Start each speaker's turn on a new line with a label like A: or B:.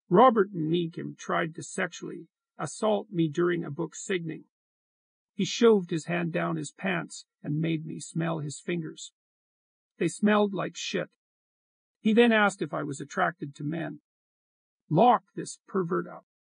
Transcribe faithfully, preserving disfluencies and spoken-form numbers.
A: Robert McKim tried to sexually assault me during a book signing. He shoved his hand down his pants and made me smell his fingers. They smelled like shit. He then asked if I was attracted to men. Lock this pervert up.